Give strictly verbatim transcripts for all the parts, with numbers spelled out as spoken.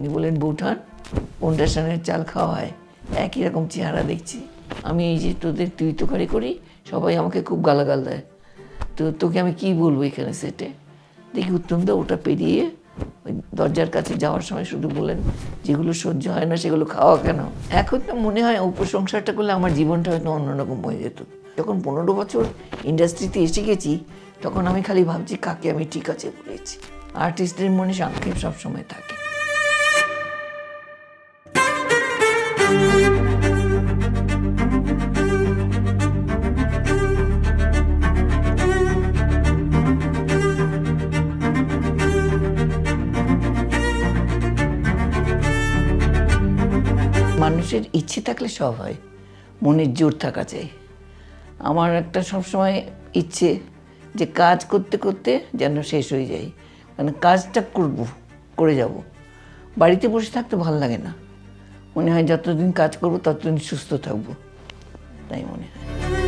উনি বললেন বৌঠান কোনটার সঙ্গে চাল খাওয়া হয়, একই রকম চেহারা দেখছি। আমি এই যে তোদের তুই তোকারি করি, সবাই আমাকে খুব গালাগাল দেয়, তো তোকে আমি কি বলবো এখানে সেটে। দেখি উত্তমদা ওটা পেরিয়ে ওই দরজার কাছে যাওয়ার সময় শুধু বললেন যেগুলো সহ্য হয় না সেগুলো খাওয়া কেন। এখন তো মনে হয় উপসংসারটা করলে আমার জীবনটা হয়তো অন্যরকম হয়ে যেত। যখন পনেরো বছর ইন্ডাস্ট্রিতে এসে গেছি তখন আমি খালি ভাবছি কাকে আমি ঠিক আছে বলেছি। আর্টিস্টদের মনে সংক্ষেপ সবসময় থাকে। মানুষের ইচ্ছে থাকলে সব হয়, মনের জোর থাকা চাই। আমার একটা সবসময় ইচ্ছে যে কাজ করতে করতে যেন শেষ হয়ে যায়, মানে কাজটা করব করে যাব। বাড়িতে বসে থাকতে ভালো লাগে না, মনে হয় যতদিন কাজ করব ততদিন সুস্থ থাকবো, তাই মনে হয়।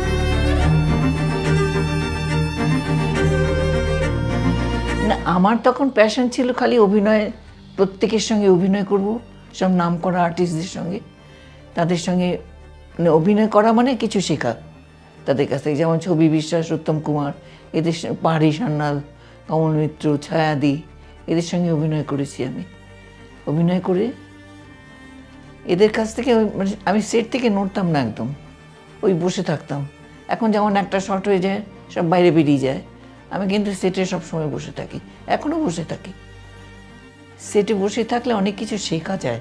না, আমার তখন প্যাশন ছিল খালি অভিনয়, প্রত্যেকের সঙ্গে অভিনয় করব, সব নাম করা আর্টিস্টদের সঙ্গে, তাদের সঙ্গে মানে অভিনয় করা মানে কিছু শেখা তাদের কাছ থেকে। যেমন ছবি বিশ্বাস, উত্তম কুমার, এদের পাহাড়ি সান্যাল, কমল মিত্র, ছায়াদি, এদের সঙ্গে অভিনয় করেছি আমি। অভিনয় করে এদের কাছ থেকে মানে আমি সেট থেকে নড়তাম না, একদম ওই বসে থাকতাম। এখন যেমন একটা শট হয়ে যায় সব বাইরে বেরিয়ে যায়, আমি কিন্তু সেটে সবসময় বসে থাকি, এখনও বসে থাকি। সেটে বসে থাকলে অনেক কিছু শেখা যায়।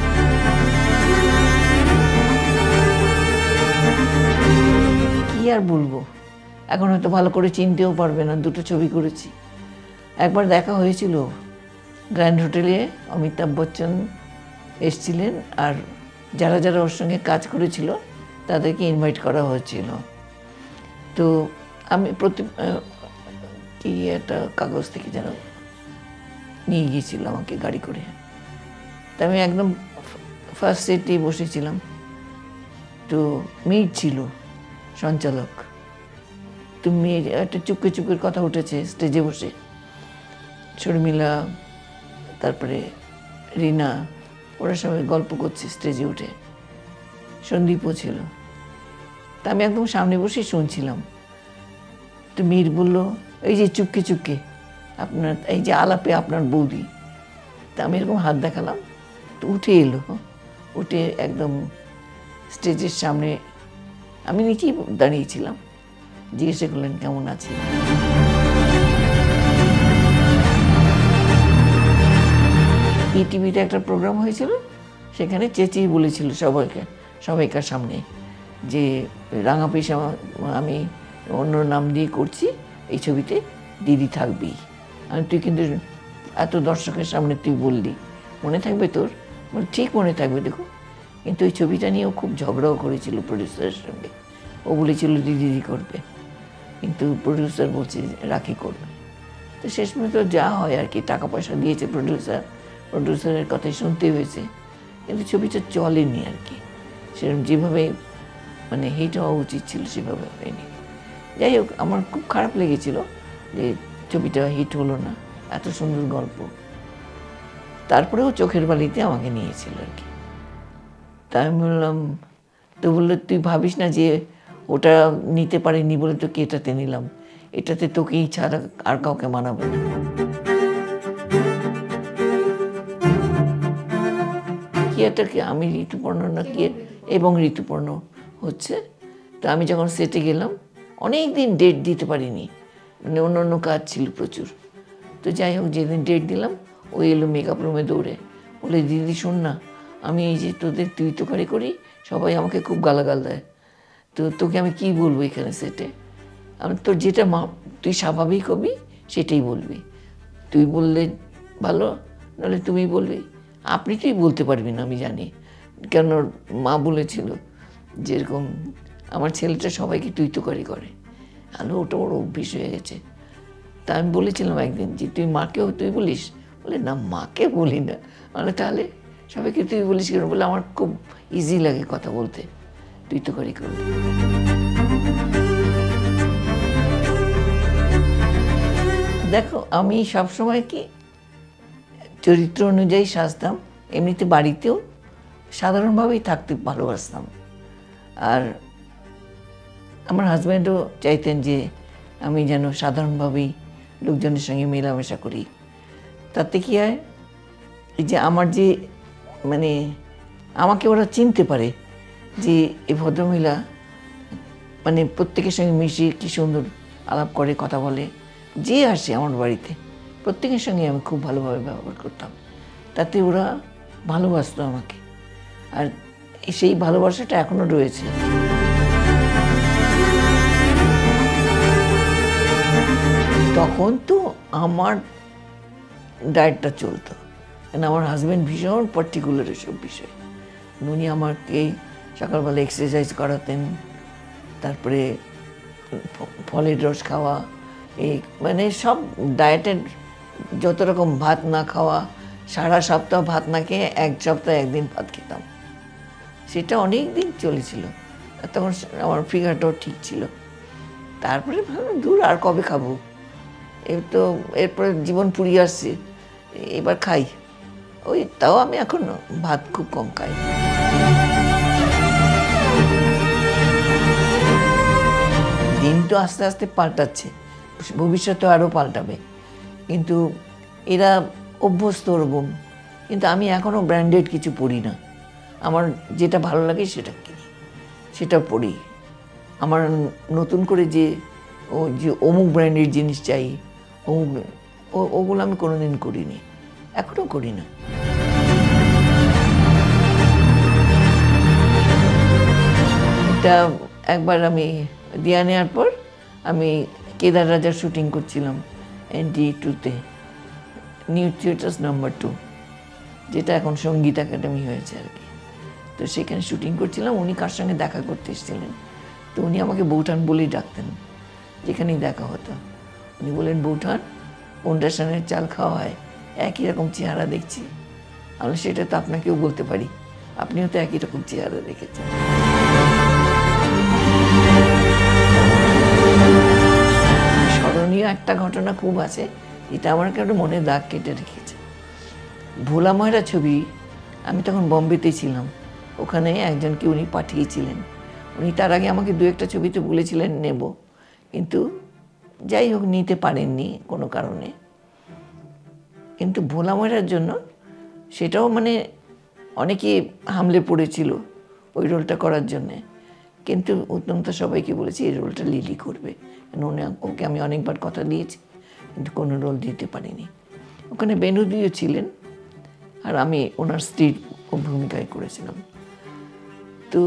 কি আর বলবো, এখন হয়তো ভালো করে চিনতেও পারবে না, দুটো ছবি করেছি। একবার দেখা হয়েছিল গ্র্যান্ড হোটেলে, অমিতাভ বচ্চন এসেছিলেন আর যারা যারা ওর সঙ্গে কাজ করেছিল তাদেরকে ইনভাইট করা হয়েছিল। তো আমি প্রতি কি একটা কাগজ থেকে যেন নিয়ে গিয়েছিল আমাকে গাড়ি করে, তা আমি একদম ফার্স্ট সিটেই বসেছিলাম। তো মিট ছিল সঞ্চালক, তো মেয়ে একটা চুপকে চুপকের কথা উঠেছে স্টেজে বসে, শর্মিলা, তারপরে রিনা, ওরা সবাই গল্প করছে স্টেজে উঠে, সন্দীপও ছিল। তা আমি একদম সামনে বসে শুনছিলাম। তো মীর বলল এই যে চুপকে চুপকে আপনার এই যে আলাপে আপনার বৌদি। তা আমি এরকম হাত দেখালাম, তো উঠে এলো, উঠে একদম স্টেজের সামনে, আমি নিচেই দাঁড়িয়েছিলাম, জিজ্ঞেস করলেন কেমন আছি। টিভিতে একটা প্রোগ্রাম হয়েছিল, সেখানে চেঁচিয়ে বলেছিল সবাইকে, সবাইকার সামনে যে রাঙা পেশা আমি অন্য নাম দিয়ে করছি, এই ছবিতে দিদি থাকবি। আমি তুই কিন্তু এত দর্শকের সামনে তুই বললি, মনে থাকবে তোর? ঠিক মনে থাকবে। দেখো, কিন্তু ওই ছবিটা নিয়েও খুব ঝগড়াও করেছিল প্রডিউসারের সঙ্গে। ও বলেছিল দিদি দিদি করবে, কিন্তু প্রডিউসার বলছে রাখি করবে। তো শেষ পর্যন্ত যা হয় আর কি, টাকা পয়সা দিয়েছে প্রডিউসার, প্রডিউসারের কথাই শুনতে হয়েছে, কিন্তু ছবিটা চলেনি আর কি সেরকম যেভাবে মানে হিট হওয়া উচিত ছিল সেভাবে হয়নি। যাই হোক, আমার খুব খারাপ লেগেছিল যে ছবিটা হিট হলো না, এত সুন্দর গল্প। তারপরেও চোখের বালিতে আমাকে নিয়েছিল আর কি। তাই আমি বললাম, তো বললো তুই ভাবিস না যে ওটা নিতে পারিনি বলে তোকে এটাতে নিলাম, এটাতে তোকেই ছাড়া আর কাউকে মানাবো না। কি একটা কি আমি ঋতুপর্ণ না কি এবং ঋতুপর্ণ হচ্ছে। তো আমি যখন সেটে গেলাম অনেক দিন ডেট দিতে পারিনি, মানে অন্য অন্য কাজ ছিল প্রচুর। তো যাই হোক, যেদিন ডেট দিলাম ও এলো মেকআপ রুমে দৌড়ে, বলে দিদি শোন না, আমি এই যে তোদের তুই তোকারি করি, সবাই আমাকে খুব গালাগাল দেয়, তো তোকে আমি কি বলবো এখানে সেটে। আমি তোর যেটা মা তুই স্বাভাবিক হবি সেটাই বলবি, তুই বললে ভালো, নাহলে তুমি বলবি। আপনি তুই বলতে পারবি না আমি জানি, কেন মা বলেছিল যেরকম আমার ছেলেটা সবাইকে তুই তোকারি করে, আলো ওটা ওর অভ্যেস হয়ে গেছে। তা আমি বলেছিলাম একদিন যে তুই মাকেও তুই বলিস, বলে না মাকে বলি না। মানে তাহলে সবাইকে তুই বলিস কেন? বলে আমার খুব ইজি লাগে কথা বলতে, তুই তোকারি করবি। দেখো, আমি সবসময় কি চরিত্র অনুযায়ী সাজতাম, এমনিতে বাড়িতেও সাধারণভাবেই থাকতে ভালোবাসতাম। আর আমার হাজব্যান্ডও চাইতেন যে আমি যেন সাধারণভাবেই লোকজনের সঙ্গে মেলামেশা করি। তাতে কি হয়, এই যে আমার যে মানে আমাকে ওরা চিনতে পারে যে এই ভদ্রমহিলা মানে প্রত্যেকের সঙ্গে মিশিয়ে কী সুন্দর আলাপ করে, কথা বলে। যে আসে আমার বাড়িতে প্রত্যেকের সঙ্গে আমি খুব ভালোভাবে ব্যবহার করতাম, তাতে ওরা ভালোবাসতো আমাকে। আর সেই ভালোবাসাটা এখনও রয়েছে। তখন তো আমার ডায়েটটা চলতো, কারণ আমার হাজব্যান্ড ভীষণ পার্টিকুলার এসব বিষয়। উনি আমাকে সকালবেলা এক্সারসাইজ করাতেন, তারপরে ফলের রস খাওয়া, এই মানে সব ডায়েটের যত রকম, ভাত না খাওয়া, সারা সপ্তাহ ভাত না খেয়ে এক সপ্তাহে একদিন ভাত খেতাম। সেটা অনেক দিন চলেছিল। তখন আমার ফিগারটাও ঠিক ছিল। তারপরে ভাবলাম দূর আর কবে খাবো, এর তো এরপরে জীবন পুড়িয়ে আসছে, এবার খাই। ওই তাও আমি এখন ভাত খুব কম খাই। দিন তো আস্তে আস্তে পাল্টাচ্ছে, ভবিষ্যতে আরও পাল্টাবে, কিন্তু এরা অভ্যস্ত ওরকম। কিন্তু আমি এখনও ব্র্যান্ডেড কিছু পরি না। আমার যেটা ভালো লাগে সেটা কিনি, সেটা পরি। আমার নতুন করে যে ও যে অমুক ব্র্যান্ডের জিনিস চাই, অমুক, ওগুলো আমি কোনোদিন করিনি, এখনও করি না। এটা একবার আমি দিয়া নেওয়ার পর আমি কেদার রাজার শুটিং করছিলাম এনটি টুতে, নিউ থিয়েটার্স নাম্বার টু, যেটা এখন সঙ্গীত একাডেমি হয়েছে আর কি। তো সেখানে শুটিং করছিলাম। উনি কার সঙ্গে দেখা করতে এসেছিলেন, তো উনি আমাকে বৌঠান বলেই ডাকতেন যেখানেই দেখা হতো। উনি বললেন, বৌঠান, কোন রেশনের চাল খাওয়া হয়, একই রকম চেহারা দেখছি। আমি সেটা তো আপনাকেও বলতে পারি, আপনিও তো একই রকম চেহারা দেখেছেন। স্মরণীয় একটা ঘটনা খুব আছে, এটা আমার একটা মনে দাগ কেটে রেখেছে। ভোলা ময়রা ছবি, আমি তখন বম্বেতে ছিলাম, ওখানে একজনকে উনি পাঠিয়েছিলেন। উনি তার আগে আমাকে দু একটা ছবিতে বলেছিলেন নেব, কিন্তু যাই হোক নিতে পারেননি কোনো কারণে। কিন্তু ভোলা ময়রার জন্য সেটাও মানে অনেকে হামলে পড়েছিল ওই রোলটা করার জন্যে, কিন্তু উত্তমতা সবাইকে বলেছি এই রোলটা লিলি করবে। উনি, ওকে আমি অনেকবার কথা দিয়েছি, কিন্তু কোনো রোল দিতে পারিনি। ওখানে বেনুদিও ছিলেন, আর আমি ওনার স্ত্রীর ভূমিকায় করেছিলাম। তো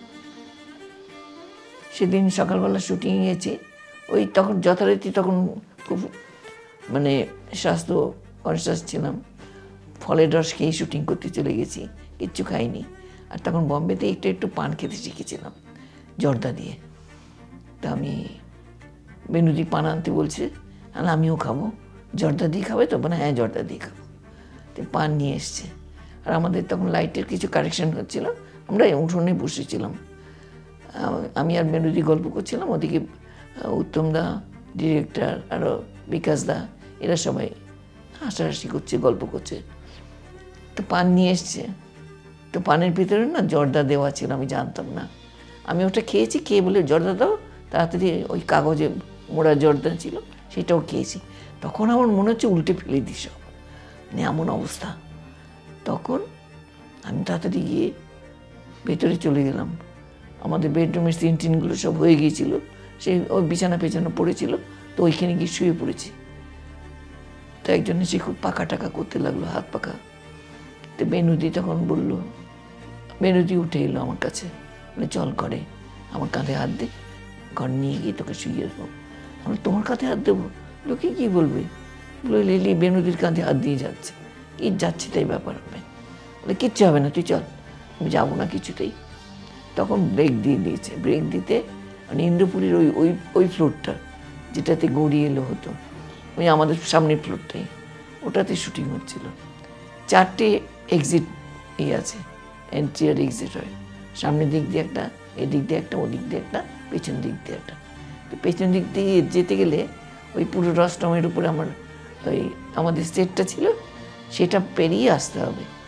সেদিন সকালবেলা শুটিংয়ে গেছি, ওই তখন যথারীতি তখন খুব মানে স্বাস্থ্য কনসাস ছিলাম, ফলের রস খেয়ে শুটিং করতে চলে গেছি, কিচ্ছু খাইনি। আর তখন বম্বেতে একটু একটু পান খেতে শিখেছিলাম জর্দা দিয়ে। তা আমি বেনুদি পান আনতে বলছে, আর আমিও খাবো, জর্দা দিয়ে খাবে তো? মানে হ্যাঁ, জর্দা দিয়ে খাবো। তো পান নিয়ে এসছে, আর আমাদের তখন লাইটের কিছু কারেকশন হচ্ছিল, আমরা উঠোনে বসেছিলাম। আমি আর বেনুদি গল্প করছিলাম, ওদিকে উত্তমদা, ডিরেক্টর, আরও বিকাশদা, এরা সবাই হাসাহাসি করছে, গল্প করছে। তো পান নিয়ে এসছে, তো পানের ভিতরে না জর্দা দেওয়া ছিল, আমি জানতাম না। আমি ওটা খেয়েছি, খেয়ে বলে জর্দা দাও, তাড়াতাড়ি ওই কাগজে মোড়া জর্দা ছিল সেটাও খেয়েছি। তখন আমার মনে হচ্ছে উল্টে ফেলে দিই সব, মানে এমন অবস্থা। তখন আমি তাড়াতাড়ি গিয়ে ভেতরে চলে গেলাম। আমাদের বেডরুমের সিন টিনগুলো সব হয়ে গিয়েছিল, সেই ওই বিছানা পেছানো পড়েছিল, তো ওইখানে গিয়ে শুয়ে পড়েছি। তো একজন এসে খুব পাকা টাকা করতে লাগলো, হাত পাকা। তো বেনুদি তখন বলল, বেনুদি উঠে এলো আমার কাছে, বলে চল ঘরে, আমার কাঁধে হাত দে, ঘর নিয়ে গিয়ে তোকে শুয়ে দেবো। আমি তোমার কাঁধে হাত দেবো? লোকে কী বলবে? বলে লিলি বেনুদির কাঁধে হাত দিয়ে যাচ্ছে, কি যাচ্ছে তাই ব্যাপার হবে। বলে কিচ্ছু হবে না, তুই চল। আমি যাবো না কিছুতেই। তখন ব্রেক দিয়ে দিয়েছে। ব্রেক দিতে মানে ইন্দ্রপুরীর ওই ওই ওই ফ্লোরটা যেটাতে গড়ি এলো হতো, ওই আমাদের সামনের ফ্লোরটাই, ওটাতে শুটিং হচ্ছিল। চারটে এক্সিট এই আছে, এন্ট্রি আর এক্সিট হয়। সামনের দিক দিয়ে একটা, এদিক দিয়ে একটা, ওদিক দিয়ে একটা, পেছন দিক দিয়ে একটা। তো পেছন দিক দিয়ে যেতে গেলে ওই পুরো রস্টমের উপরে আমার ওই আমাদের সেটটা ছিল, সেটা পেরিয়ে আসতে হবে।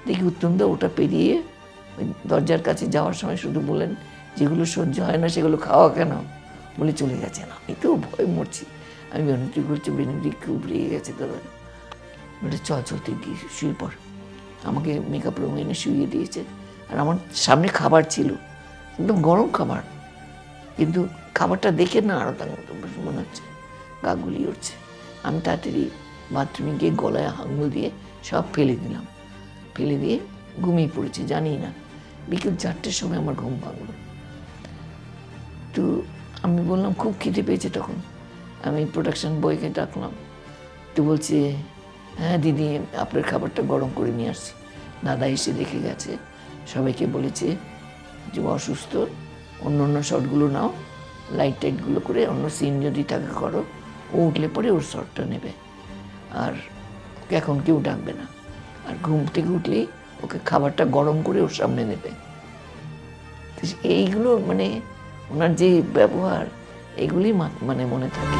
দেখি উত্তমদা ওটা পেরিয়ে ওই দরজার কাছে যাওয়ার সময় শুধু বললেন, যেগুলো সহ্য হয় না সেগুলো খাওয়া কেন, বলে চলে গেছেন। আমি তো ভয় মরছি, আমি বেনতি করছি, বেনতি খুব রেগে গেছে দাদা, বলে চল চলতে গিয়ে শুয়ে পড়। আমাকে মেকআপ রুমে এনে শুয়ে দিয়েছে। আর আমার সামনে খাবার ছিল, একদম গরম খাবার, কিন্তু খাবারটা দেখে না আরো তার মতো মনে হচ্ছে গা গুলিয়ে উঠছে। আমি তাড়াতাড়ি বাথরুমে গিয়ে গলায় আঙুল দিয়ে সব ফেলে দিলাম, ফেলে দিয়ে ঘুমিয়ে পড়েছি। জানি না বিকেল চারটের সময় আমার ঘুম ভাঙলো। তো আমি বললাম খুব খিদে পেয়েছে। তখন আমি প্রোডাকশন বয়কে ডাকলাম, তো বলছে হ্যাঁ দিদি আপনার খাবারটা গরম করে নিয়ে আসছি। দাদা এসে দেখে গেছে, সবাইকে বলেছে যে অসুস্থ, অন্য অন্য শটগুলো নাও, লাইট টাইটগুলো করে অন্য সিন যদি থাকে করো, ও উঠলে পরে ওর শটটা নেবে, আর ওকে এখন কেউ ডাকবে না, আর ঘুম থেকে উঠলেই ওকে খাবারটা গরম করে ওর সামনে নেবে। এইগুলো মানে ওনার যে ব্যবহার, এগুলি মানে মনে থাকে।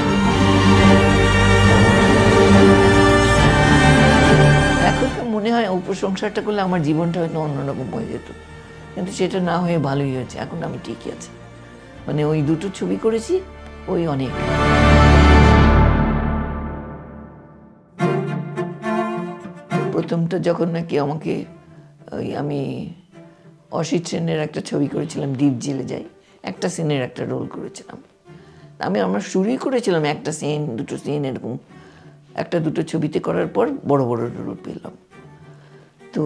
এখন তো মনে হয় ও প্রশংসাটা করলে আমার জীবনটা হয়তো অন্যরকম হয়ে যেত, কিন্তু সেটা না হয়ে ভালোই হয়েছে। এখন আমি ঠিকই আছি, মানে ওই দুটো ছবি করেছি, ওই অনেক। প্রথমটা যখন নাকি আমাকে ওই আমি অসিত সেনের একটা ছবি করেছিলাম, দ্বীপ জেলে যাই, একটা সিনের একটা রোল করেছিলাম। আমি আমরা শুরুই করেছিলাম একটা সিন দুটো সিন এরকম একটা দুটো ছবিতে করার পর বড় বড় রোল পেলাম। তো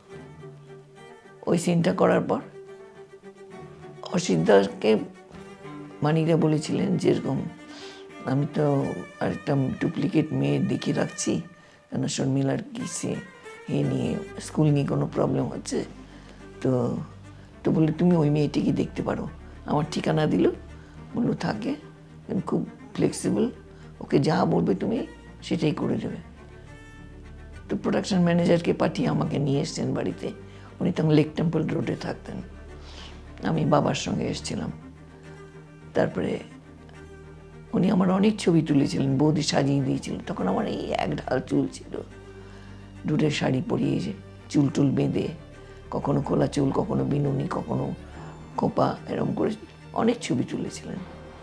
ওই সিনটা করার পর অসিত দাসকে মানিকরা বলেছিলেন যেরকম আমি তো আরেকটা ডুপ্লিকেট মেয়ে দেখে রাখছি, কেন শর্মিলার কি সে এ নিয়ে স্কুল নিয়ে কোনো প্রবলেম হচ্ছে, তো তো বললে তুমি ওই মেয়েটিকে দেখতে পারো। আমার ঠিকানা দিল, বললো থাকে, খুব ফ্লেক্সিবল, ওকে যা বলবে তুমি সেটাই করে দেবে। তো প্রোডাকশন ম্যানেজারকে পাঠিয়ে আমাকে নিয়ে এসছেন বাড়িতে। উনি তখন লেক টেম্পল রোডে থাকতেন, আমি বাবার সঙ্গে এসেছিলাম। তারপরে উনি আমার অনেক ছবি তুলেছিলেন, বৌদি সাজিয়ে দিয়েছিলেন। তখন আমার এই এক ঢাল চুল ছিল, দূরের শাড়ি পরিয়ে চুল টুল বেঁধে, কখনো খোলা চুল, কখনো বিনুনি, কখনো খোপা, এরকম করে অনেক ছবি তুলেছিলেন।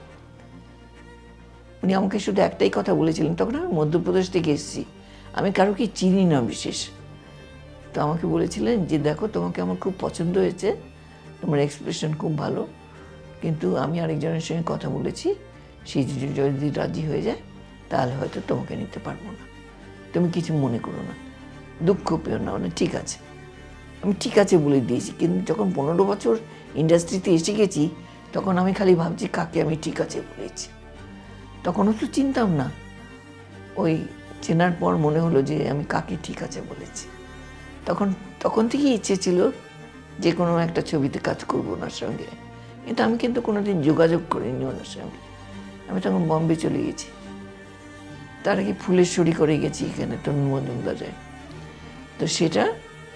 উনি আমাকে শুধু একটাই কথা বলেছিলেন, তখন আমি মধ্যপ্রদেশ থেকে এসেছি, আমি কারো কি চিনি না বিশেষ। তো আমাকে বলেছিলেন যে দেখো তোমাকে আমার খুব পছন্দ হয়েছে, তোমার এক্সপ্রেশন খুব ভালো, কিন্তু আমি আরেকজনের সঙ্গে কথা বলেছি, সে যদি রাজি হয়ে যায় তাহলে হয়তো তোমাকে নিতে পারবো না, তুমি কিছু মনে করো না, দুঃখ পেও না। মানে ঠিক আছে, আমি ঠিক আছে বলে দিয়েছি। কিন্তু যখন পনেরো বছর ইন্ডাস্ট্রিতে এসে গেছি, তখন আমি খালি ভাবছি কাকে আমি ঠিক আছে বলেছি। তখনও তো চিনতাম না, ওই চেনার পর মনে হলো যে আমি কাকে ঠিক আছে বলেছি। তখন তখন থেকেই ইচ্ছে ছিল যে কোনো একটা ছবিতে কাজ করবো ওনার সঙ্গে, কিন্তু আমি কিন্তু কোনোদিন যোগাযোগ করিনি ওনার সঙ্গে। আমি তখন বম্বে চলে গেছি, তার আগে ফুলেশ্বরী করে গেছি এখানে তনু মজুমদারে। তো সেটা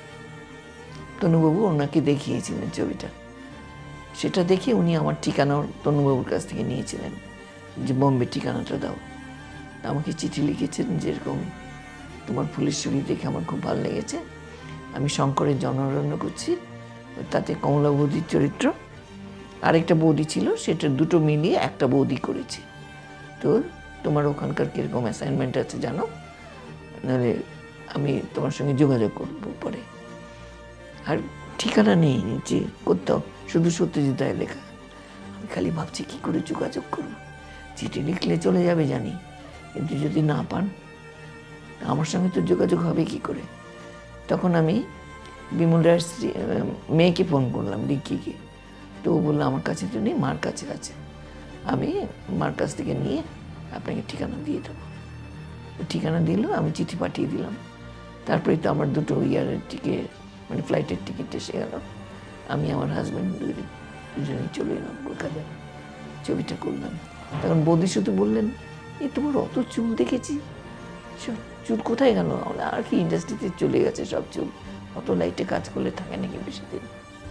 তনুবাবু ওনাকে দেখিয়েছিলেন ছবিটা, সেটা দেখে উনি আমার ঠিকানা তনুবাবুর কাছ থেকে নিয়েছিলেন, যে বম্বে ঠিকানাটা দাও। আমাকে চিঠি লিখেছেন যেরকম তোমার ফুলেশ্বরী দেখে আমার খুব ভালো লেগেছে, আমি শঙ্করের জনরণ্য করছি, তাতে কমলা বৌদির চরিত্র, আরেকটা বৌদি ছিল, সেটা দুটো মিলিয়ে একটা বৌদি করেছি। তো তোমার ওখানকার কীরকম অ্যাসাইনমেন্ট আছে জানো, নাহলে আমি তোমার সঙ্গে যোগাযোগ করবো পরে। আর ঠিকানা নেই নিচে কোথাও, শুধু সত্যজিৎ রায় লেখা। আমি খালি ভাবছি কী করে যোগাযোগ করবো, চিঠি লিখলে চলে যাবে জানি, কিন্তু যদি না পান আমার সঙ্গে তো যোগাযোগ হবে কি করে। তখন আমি বিমল রায়ের স্ত্রী মেয়েকে ফোন করলাম, রিক্কিকে। তো ও বললো আমার কাছে তো নেই, মার কাছে আছে, আমি মার কাছ থেকে নিয়ে আপনাকে ঠিকানা দিয়ে দেবো। ঠিকানা দিল, আমি চিঠি পাঠিয়ে দিলাম। তারপরে তো আমার দুটো ইয়ারের টিকিট, মানে ফ্লাইটের টিকিট এসে গেল। আমি আমার হাজব্যান্ড দুজনেই চলে এলাম কলকাতায়, ছবিটা করলাম। তখন বৌদি শুধু বললেন, এই তোমার অত চুল দেখেছি, সব চুল কোথায় গেল? আর কি ইন্ডাস্ট্রিতে চলে গেছে সব চুল, অত লাইটে কাজ করলে থাকে নাকি বেশি দিন।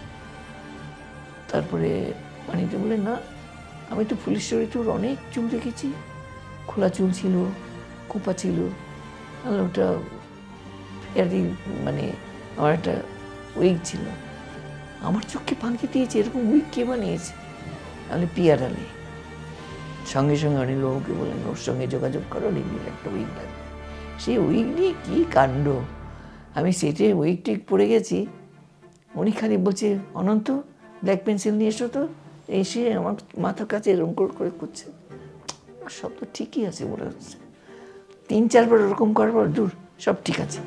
তারপরে পানিতে বললেন না, আমি তো ফুলেশ্বরী তোর অনেক চুল দেখেছি, খোলা চুল ছিল, কোপা ছিল, ওটা আর মানে আমার একটা উইক ছিল, আমার চোখে ফাঁকি দিয়েছে, এরকম উইক কে বানিয়েছে? তাহলে পিয়ার আলী। সঙ্গে সঙ্গে অনিলবাবুকে বললেন ওর সঙ্গে যোগাযোগ করো, রিমির একটা উইক লাগবে। সেই উইক নিয়ে কী কাণ্ড, আমি সেটে উইক টিক পড়ে গেছি, উনি খালি বলছে অনন্ত ব্ল্যাক পেন্সিল নিয়ে এসো তো, এসে আমার মাথার কাছে এরকম করে করে করছে। সব তো ঠিকই আছে মনে হচ্ছে, তিন চারবার ওরকম করার পর দূর সব ঠিক আছে।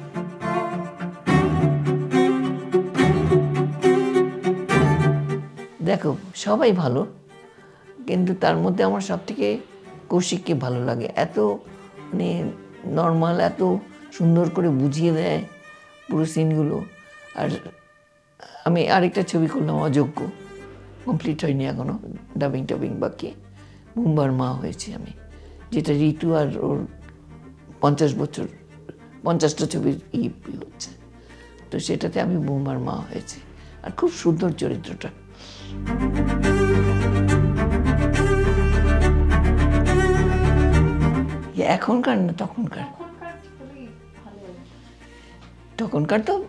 দেখো সবাই ভালো, কিন্তু তার মধ্যে আমার সব থেকে কৌশিককে ভালো লাগে, এত মানে নর্মাল, এত সুন্দর করে বুঝিয়ে দেয় পুরো সিনগুলো। আর আমি আরেকটা ছবি করলাম অযোগ্য, কমপ্লিট হয়নি এখনো, ডাবিং টাবিং বাকি, বুম্বার মা হয়েছি আমি, যেটা ঋতু আর ওর পঞ্চাশ বছর পঞ্চাশটা ছবির ই হচ্ছে, তো সেটাতে আমি বুম্বার মা হয়েছি। আর খুব সুন্দর চরিত্রটা। এখনকার না তখনকার, তখনকার তো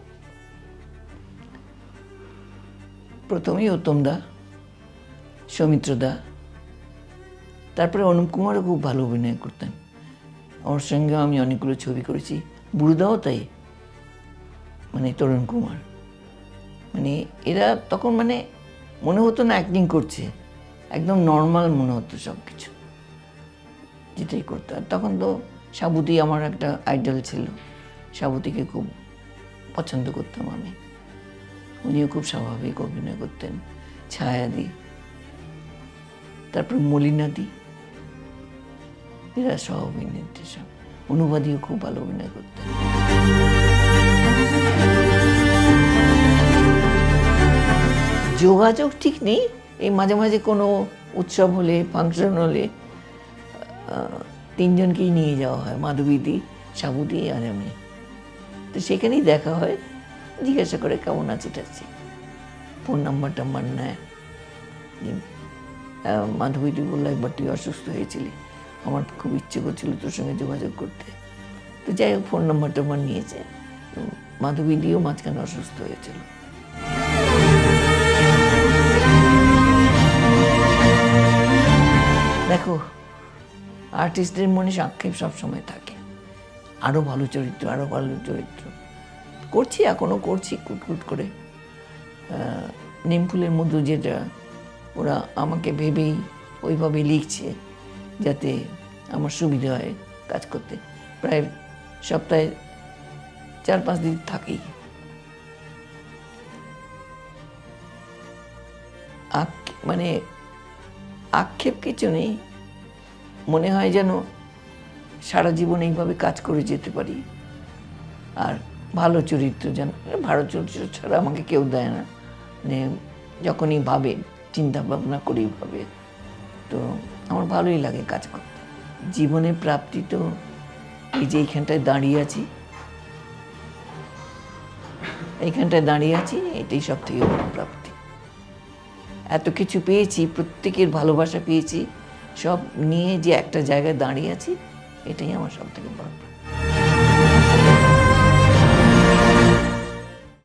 প্রথমেই উত্তম দা, সৌমিত্র দা, তারপরে অনুপ কুমারও খুব ভালো অভিনয় করতেন, আমার সঙ্গে আমি অনেকগুলো ছবি করেছি। বুড়ুদাও তাই, মানে তরুণ কুমার, মানে এরা তখন মানে মনে হতো না অ্যাক্টিং করছে, একদম নর্মাল মনে হতো সব কিছু যেটাই করতো। আর তখন তো সাবুতি আমার একটা আইডল ছিল, সাবুতিকে খুব পছন্দ করতাম আমি, উনিও খুব স্বাভাবিক অভিনয় করতেন। ছায়াদি, তারপর মলিনাদি, এরা সহ অভিনেত্রী সব। অনুবাদীও খুব ভালো অভিনয় করতেন। যোগাযোগ ঠিক নেই, এই মাঝে মাঝে কোনো উৎসব হলে, ফাংশন হলে তিনজনকেই নিয়ে যাওয়া হয়, মাধবীদি, সাবুদি আর আমি, তো সেখানেই দেখা হয়, জিজ্ঞাসা করে কেমন আছে টাচ্ছি, ফোন নাম্বার টাম্বার নেয়। মাধবীদি বললো একবার তুই অসুস্থ হয়েছিলি, আমার খুব ইচ্ছে করছিল তোর সঙ্গে যোগাযোগ করতে, তো যাই হোক ফোন নাম্বার টাম্বার নিয়েছে। মাধবীদিও মাঝখানে অসুস্থ হয়েছিল। দেখো আর্টিস্টদের মনে আক্ষেপ সবসময় থাকে, আরও ভালো চরিত্র, আরও ভালো চরিত্র করছি, এখনও করছি কুটকুট করে। নিমফুলের মধ্যে যেটা ওরা আমাকে ভেবেই ওইভাবে লিখছে যাতে আমার সুবিধা হয় কাজ করতে, প্রায় সপ্তাহে চার পাঁচ দিন থাকেই। মানে আক্ষেপ কিছু নেই, মনে হয় যেন সারা জীবন এইভাবে কাজ করে যেতে পারি। আর ভালো চরিত্র যেন, ভালো চরিত্র ছাড়া আমাকে কেউ দেয় না, মানে যখনই ভাবে, চিন্তা ভাবনা করি ভাবে, তো আমার ভালোই লাগে কাজ করতে। জীবনের প্রাপ্তি তো এই যে এইখানটায় দাঁড়িয়ে আছি, এইখানটায় দাঁড়িয়ে আছি, এটাই সব থেকে বড় প্রাপ্তি। এত কিছু পেয়েছি, প্রত্যেকের ভালোবাসা পেয়েছি, সব নিয়ে যে একটা জায়গায় দাঁড়িয়ে আছি, এটাই আমার সব থেকে বড় প্রাপ্তি।